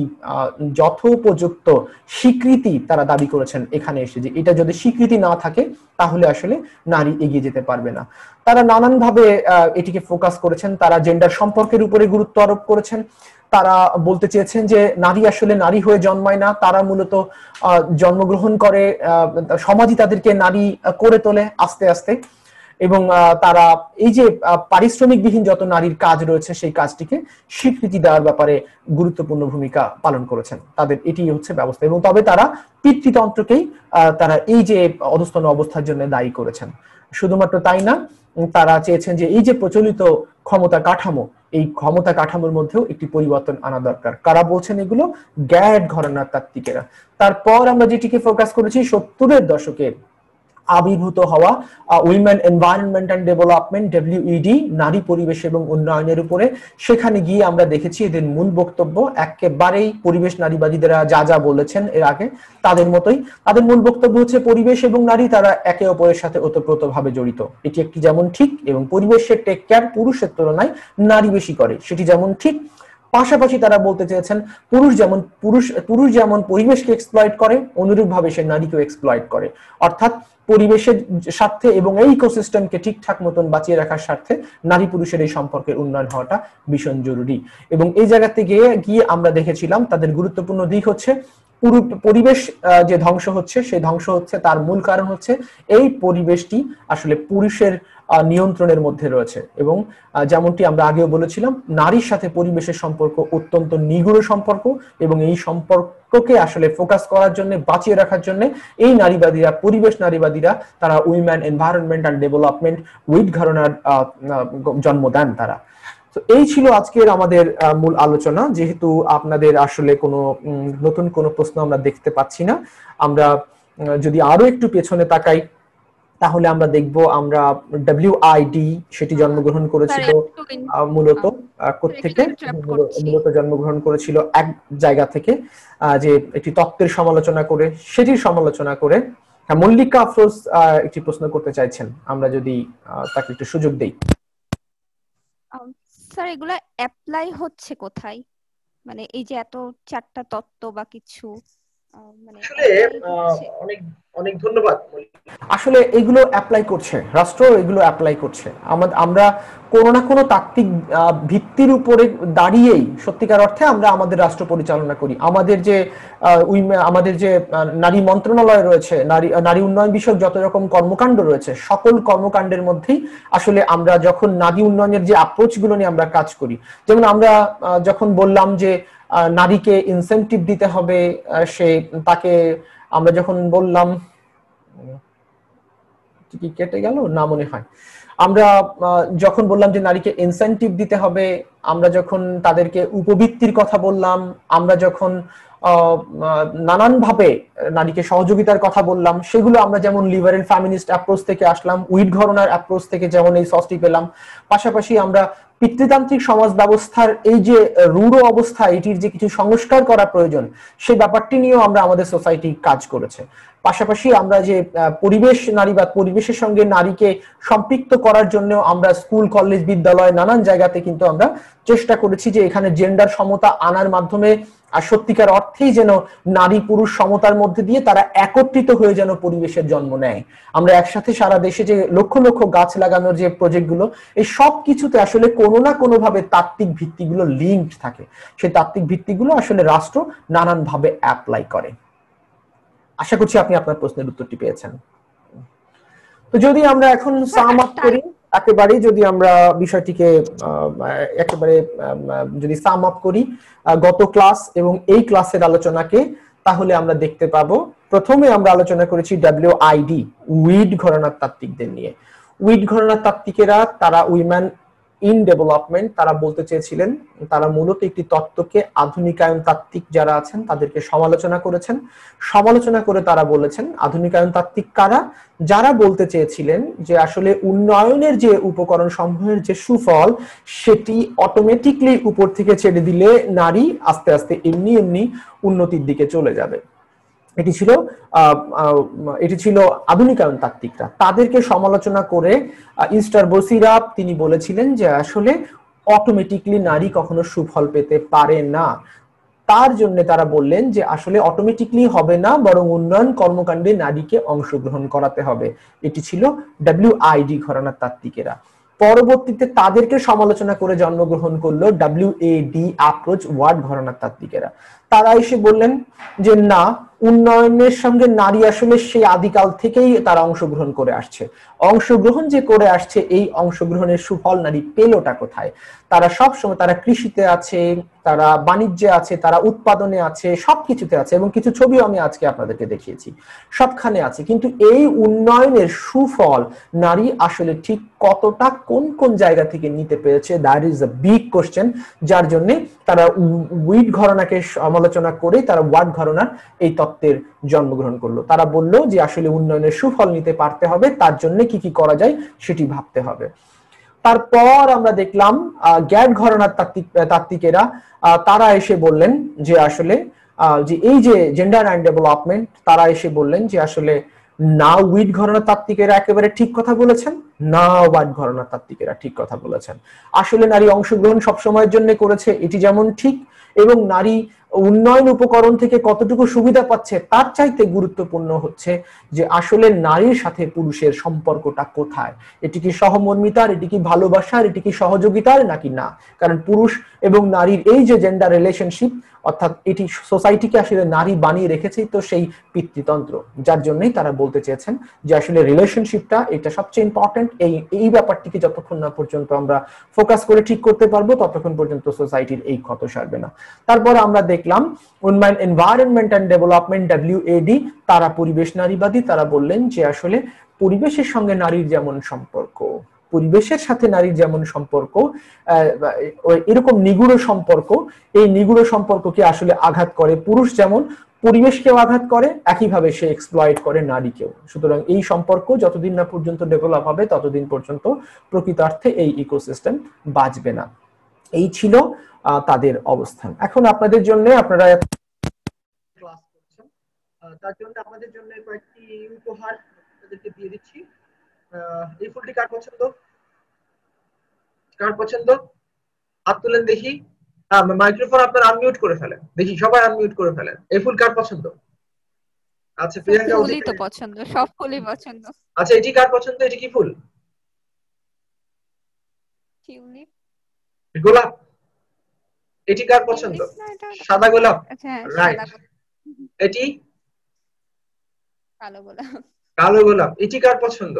যথোপযুক্ত স্বীকৃতি তারা দাবি করেছেন এখানে এসে, যে এটা যদি স্বীকৃতি না থাকে তাহলে আসলে নারী এগিয়ে যেতে পারবে না। তারা নানানভাবে এটিকে ফোকাস করেছেন, তারা জেন্ডার সম্পর্কের উপরে গুরুত্ব আরোপ করেছেন। তারা বলতে চেয়েছেন যে নারী আসলে নারী হয়ে জন্মায় না, তারা মূলত জন্মগ্রহণ করে, সমাজই তাদেরকে নারী করে তোলে আস্তে আস্তে। এবং তারা এই যে পারিশ্রমিক বিহীন যত নারীর কাজ রয়েছে সেই কাজটিকে স্বীকৃতি দেওয়ার ব্যাপারে গুরুত্বপূর্ণ ভূমিকা পালন করেছেন। তাদের এটি হচ্ছে ব্যবস্থা। এবং তবে তারা পিতৃতন্ত্রকেই তারা এই যে অধস্তন অবস্থার জন্য দায়ী করেছেন। শুধুমাত্র তাই না, তারা চেয়েছেন যে এই যে প্রচলিত ক্ষমতা কাঠামো, এই ক্ষমতা কাঠামোর মধ্যেও একটি পরিবর্তন আনা দরকার। কারা বলছেন এগুলো? জ্ঞাত ঘরানার তাত্ত্বিকেরা। তারপর আমরা যেটিকে ফোকাস করেছি সত্তরের দশকে আবির্ভূত হওয়া women environment and development, WED, নারী পরিবেশ এবং উন্নয়নের উপরে। সেখানে গিয়ে আমরা দেখেছি এদের মূল বক্তব্য একেবারেই পরিবেশ নারীবাদীরা যা যা বলেছেন এর আগে তাদের মতোই। তাদের মূল বক্তব্য হচ্ছে পরিবেশ এবং নারী তারা একে অপরের সাথে ওতপ্রোতভাবে জড়িত। এটি একটি যেমন ঠিক, এবং পরিবেশের টেক কেয়ার পুরুষের তুলনায় নারী বেশি করে, সেটি যেমন ঠিক। পাশাপাশি তারা বলতে চেয়েছেন পুরুষ যেমন পুরুষ পুরুষ যেমন পরিবেশকে এক্সপ্লয়েট করে, অনুরূপভাবে সে নারীকেও এক্সপ্লয়েট করে। অর্থাৎ পরিবেশের স্বার্থে এবং এই ইকোসিস্টেমকে ঠিকঠাক মতন বাঁচিয়ে রাখার স্বার্থে নারী পুরুষের এই সম্পর্কের উন্নয়ন হওয়াটা ভীষণ জরুরি। এবং এই জায়গাতে গিয়ে গিয়ে আমরা দেখেছিলাম তাদের গুরুত্বপূর্ণ দিক হচ্ছে পুরো পরিবেশ যে ধ্বংস হচ্ছে, সেই ধ্বংস হচ্ছে তার মূল কারণ হচ্ছে এই পরিবেশটি আসলে পুরুষের নিয়ন্ত্রণের মধ্যে রয়েছে। এবং যেমনটি আমরা আগেও বলেছিলাম, নারীর সাথে পরিবেশের সম্পর্ক অত্যন্ত নিগুড় সম্পর্ক, এবং এই সম্পর্ককে আসলে ফোকাস করার জন্য, বাঁচিয়ে রাখার জন্য এই নারীবাদীরা, পরিবেশ নারীবাদীরা, তারা women environment and development with ঘরানার জন্ম দেন তারা। তো এই ছিল আজকের আমাদের মূল আলোচনা। যেহেতু আপনাদের আসলে কোনো নতুন কোনো প্রশ্ন আমরা দেখতে পাচ্ছি না, আমরা যদি আরো একটু পেছনে তাকাই তাহলে আমরা দেখব আমরা ডব্লিউআইডি সেটি জন্মগ্রহণ করেছিল মূলত কোত্থেকে, মূলত জন্মগ্রহণ করেছিল এক জায়গা থেকে, যে একটি তত্ত্বের সমালোচনা করে, সেটির সমালোচনা করে। হ্যাঁ, মল্লিকা আফরোজ একটি প্রশ্ন করতে চাইছেন, আমরা যদি তাকে একটু সুযোগ দেই। স্যার, এগুলা অ্যাপ্লাই হচ্ছে কোথায়? মানে এই যে এত চারটা তত্ত্ব বা কিছু, মানে অনেক অনেক ধন্যবাদ। আসলে এগুলো অ্যাপ্লাই করছে রাষ্ট্র, এগুলো অ্যাপ্লাই করছে। আমরা কোনো না কোনো তাত্ত্বিক ভিত্তির উপরে দাঁড়িয়েই সত্যিকার অর্থে আমরা আমাদের রাষ্ট্র পরিচালনা করি। আমাদের যে আমাদের যে নারী মন্ত্রণালয় রয়েছে, নারী নারী উন্নয়ন বিষয়ক যত রকম কর্মকাণ্ড রয়েছে, সকল কর্মকাণ্ডের মধ্যেই আসলে আমরা যখন নারী উন্নয়নের যে অ্যাপ্রোচ গুলো নিয়ে আমরা কাজ করি, যেমন আমরা যখন বললাম যে নারীকে ইনসেনটিভ দিতে হবে, সে তাকে আমরা যখন বললাম, কি কেটে গেল না মনে হয়, আমরা যখন বললাম যে নারীকে ইনসেনটিভ দিতে হবে, আমরা যখন তাদেরকে উপবৃত্তির কথা বললাম, আমরা যখন নানানভাবে নারীকে সহযোগিতার কথা বললাম, সেগুলো আমরা যেমন লিবারেল ফ্যামিনিস্ট অ্যাপ্রোচ থেকে আসলাম, উইট ঘরানার অ্যাপ্রোচ থেকে যেমন এই সসটি পেলাম। পাশাপাশি আমরা পিতৃতান্ত্রিক সমাজ ব্যবস্থার এই যে রূঢ় অবস্থা, এটির যে কিছু সংস্কার করা প্রয়োজন, সেই ব্যাপারটি নিয়েও আমরা আমাদের সোসাইটি কাজ করেছে। পাশাপাশি আমরা যে পরিবেশ নারীবাদ, পরিবেশের সঙ্গে নারীকে সম্পৃক্ত করার জন্য আমরা স্কুল, কলেজ, বিদ্যালয়, নানান জায়গাতে কিন্তু আমরা চেষ্টা করেছি যে এখানে জেন্ডার সমতা আনার মাধ্যমে আর সত্যিকার অর্থেই যেন নারী পুরুষ সমতার মধ্যে দিয়ে তারা একত্রিত হয়ে যেন পরিবেশের জন্ম নেয়। আমরা একসাথে সারা দেশে যে লক্ষ লক্ষ গাছ লাগানোর যে প্রজেক্টগুলো, এই সব কিছুতে আসলে কোনো না কোনো ভাবে তাত্ত্বিক ভিত্তিগুলো লিঙ্কড থাকে। সেই তাত্ত্বিক ভিত্তিগুলো আসলে রাষ্ট্র নানান ভাবে অ্যাপ্লাই করে। আশা করছি আপনি আপনার প্রশ্নের উত্তরটি পেয়েছেন। তো যদি আমরা এখন সাম আপ করি, একেবারে যদি আমরা বিষয়টিকে একেবারে যদি সাম আপ করি গত ক্লাস এবং এই ক্লাসের আলোচনাকে, তাহলে আমরা দেখতে পাবো প্রথমে আমরা আলোচনা করেছি ডব্লিউআইডি, উইড ঘরানার তাত্ত্বিকদের নিয়ে। উইড ঘরানার তাত্ত্বিকেরা তারা উইমেন ইন ডেভেলপমেন্ট, তারা বলতে চেয়েছিলেন, তারা মূলত একটি তত্ত্বকে আধুনিকায়ন তাত্ত্বিক যারা আছেন তাদেরকে সমালোচনা করেছেন। সমালোচনা করে তারা বলেছেন আধুনিকায়ন তাত্ত্বিক কারা, যারা বলতে চেয়েছিলেন যে আসলে উন্নয়নের যে উপকরণ সমূহের যে সুফল সেটি অটোমেটিকলি উপর থেকে ছেড়ে দিলে নারী আস্তে আস্তে এমনি এমনি উন্নতির দিকে চলে যাবে। এটি ছিল এটি ছিল আধুনিকায়ন তাত্ত্বিকরা। তাদেরকে সমালোচনা করে ইস্টার বসিরাপ তিনি বলেছিলেন যে আসলে অটোমেটিকলি নারী কখনো সুফল পেতে পারে না। তার জন্য তারা বললেন যে আসলে অটোমেটিকলি হবে না, বরং উন্নয়ন কর্মকাণ্ডে নারীকে অংশগ্রহণ করাতে হবে। এটি ছিল ডব্লিউআইডি ঘরানার তাত্ত্বিকেরা। পরবর্তীতে তাদেরকে সমালোচনা করে জন্মগ্রহণ করলো ডব্লিউএডি অ্যাপ্রোচ ওয়ার্ড ঘরানার তাত্ত্বিকেরা। তারা এসে বললেন যে না, উন্নয়নের সঙ্গে নারী আসলে সেই আদিকাল থেকেই তারা অংশগ্রহণ করে আসছে। অংশগ্রহণ যে করে আসছে, এই অংশগ্রহণের সুফল নারী পেলোটা কোথায়? তারা সব সময় তারা কৃষিতে আছে, তারা বাণিজ্যে আছে, তারা উৎপাদনে আছে, সবকিছুতে আছে, এবং কিছু ছবিও আমি আজকে আপনাদেরকে দেখিয়েছি, সবখানে আছে। কিন্তু এই উন্নয়নের সুফল নারী আসলে ঠিক কতটা কোন কোন জায়গা থেকে নিতে পেরেছে, that is a big question. যার জন্য তারা উইড ঘরানাকে সমালোচনা করে তারা ওয়ার্ড ঘরানার এই তত্ত্বের জন্মগ্রহণ করলো। তারা বলল যে আসলে উন্নয়নের সুফল নিতে পারতে হবে, তার জন্য কি কি করা যায় সেটি ভাবতে হবে। তারপর আমরা দেখলাম গ্যাট ঘরানার তাত্ত্বিক তাত্ত্বিকেরা তারা এসে বললেন যে আসলে যে এই যে জেন্ডার অ্যান্ড ডেভেলপমেন্ট, তারা এসে বললেন যে আসলে না উইড ঘরানার তাত্ত্বিকেরা একেবারে ঠিক কথা বলেছেন, না ওয়ার্ড ঘরানার তাত্ত্বিকেরা ঠিক কথা বলেছেন। আসলে নারী অংশগ্রহণ সবসময়ের জন্য করেছে, এটি যেমন ঠিক, এবং নারী উন্নয়ন উপকরণ থেকে কতটুকু সুবিধা পাচ্ছে তার চাইতে গুরুত্বপূর্ণ হচ্ছে যে আসলে নারীর সাথে পুরুষের সম্পর্কটা কোথায়। এটি কি সহমর্মিতার, এটি কি ভালোবাসার, এটি কি সহযোগিতার, নাকি না? কারণ পুরুষ এবং নারীর এই যে জেন্ডার রিলেশনশিপ, অর্থাৎ এটি সোসাইটিকে আসলে নারী বানিয়ে রেখেছে তো সেই পিতৃতন্ত্র, যার জন্যই তারা বলতে চেয়েছেন যে আসলে রিলেশনশিপটা এটা সবচেয়ে ইম্পর্টেন্ট। এই এই ব্যাপারটিকে যতক্ষণ না পর্যন্ত আমরা ফোকাস করে ঠিক করতে পারবো ততক্ষণ পর্যন্ত সোসাইটির এই ক্ষত সারবে না। তারপর আমরা দেখলাম উন্নয়ন এনভায়রনমেন্ট অ্যান্ড ডেভেলপমেন্ট, ডব্লিউএডি, তারা পরিবেশ নারীবাদী। তারা বললেন যে আসলে পরিবেশের সঙ্গে নারীর যেমন সম্পর্ক, পরিবেশের সাথে নারীর যেমন সম্পর্ক, এরকম নিগুড় সম্পর্ক, এই নিগুড় সম্পর্ককে আসলে আঘাত করে পুরুষ, যেমন পরিবেশকেও আঘাত করে, একইভাবে সে এক্সপ্লয়েট করে নারীকেও। সুতরাং এই সম্পর্ক যতদিন না পর্যন্ত ডেভেলপ হবে ততদিন পর্যন্ত প্রকৃতার্থে এই ইকোসিস্টেম বাঁচবে না। এই ছিল তাদের অবস্থান। এখন আপনাদের জন্য, আপনারা ক্লাস করছেন, তার জন্য আমাদের জন্য কয়েকটি উপহার আপনাদেরকে দিয়ে দিচ্ছি। এই ফুলটি কার পছন্দ? কার পছন্দ? হাত তুলেন দেখি। হ্যাঁ, মাইক্রোফোন আপনার আনমিউট করে ফেলেন দেখি, সবাই আনমিউট করে ফেলেন। এই ফুল কার পছন্দ? আচ্ছা, প্রিয়াঙ্কা ফুলই তো পছন্দ, সব ফুলই পছন্দ। আচ্ছা, এটি কার পছন্দ? এটি কি ফুল? টিউলিপ। গোলাপ। এটি কার পছন্দ? সাদা গোলাপ। রাইট। এটি কালো গোলাপ। কালো গোলাপ। এটি কার পছন্দ?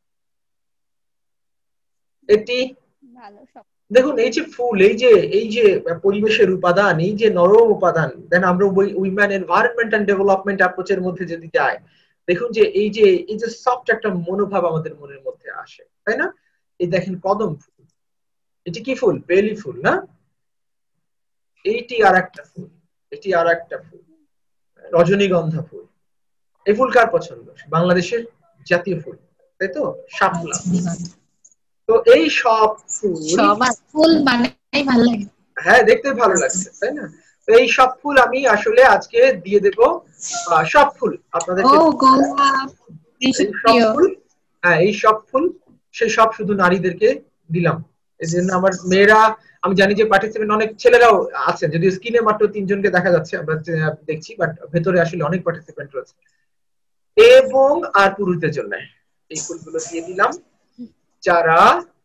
এটি ভালো। সব দেখুন, এই যে ফুল, এই যে এই যে পরিবেশের উপাদান, এই যে নরম উপাদান, দেন আমরা উইমেন এনভায়রনমেন্ট এন্ড ডেভেলপমেন্ট অ্যাপ্রোচের মধ্যে যদি যাই, দেখুন যে এই যে এই যে সফট একটা মনোভাব আমাদের মনের মধ্যে আসে, তাই না? এই দেখেন কদম ফুল, এটি কি ফুল? বেলি ফুল না? এইটি আর একটা ফুল, এটি আর একটা ফুল, রজনীগন্ধা ফুল। এই ফুল কার পছন্দ? বাংলাদেশের জাতীয় ফুল, তাই তো? শাপলা। তো এই সব ফুল, সব ফুল মানে ভালো লাগে, হ্যাঁ দেখতে ভালো লাগছে, তাই না? তো এই সব ফুল আমি আসলে আজকে দিয়ে দেব, সব ফুল আপনাদেরকে। ও গোলাপ, এই সব ফুল, হ্যাঁ এই সব ফুল সেই সব শুধু নারীদেরকে দিলাম। এই জন্য আমার মেয়েরা আমি জানি যে পার্টিসিপেন্ট অনেক ছেলেরাও আছেন, যদিও স্ক্রিনে মাত্র তিনজনকে দেখা যাচ্ছে, আমরা দেখছি, বাট ভেতরে আসলে অনেক পার্টিসিপেন্ট রয়েছে। এবং আর পুরুষদের জন্য এই ফুলগুলো দিয়ে দিলাম, যারা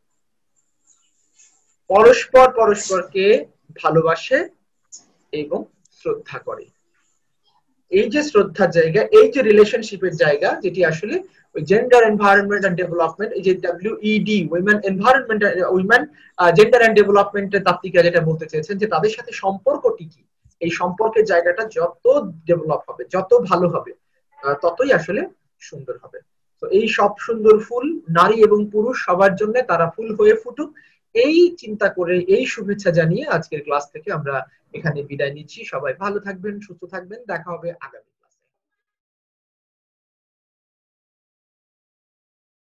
পরস্পর পরস্পরকে ভালোবাসে এবং শ্রদ্ধা করে। এই যে শ্রদ্ধার জায়গা, এই যে রিলেশনশিপের জায়গা, যেটি আসলে ওই জেন্ডার এনভায়রনমেন্ট এন্ড ডেভেলপমেন্ট, এই যে ডব্লিউইডি, women environment, women gender and ডেভেলপমেন্টের তাত্ত্বিকা যেটা বলতে চেয়েছেন যে তাদের সাথে সম্পর্কটি কি, এই সম্পর্কের জায়গাটা যত ডেভেলপ হবে, যত ভালো হবে, ততই আসলে সুন্দর হবে। তো এই সব সুন্দর ফুল নারী এবং পুরুষ সবার জন্য তারা ফুল হয়ে ফুটুক, এই চিন্তা করে, এই শুভেচ্ছা জানিয়ে আজকের ক্লাস থেকে আমরা এখানে বিদায় নিচ্ছি। সবাই ভালো থাকবেন, সুস্থ থাকবেন, দেখা হবে আগামী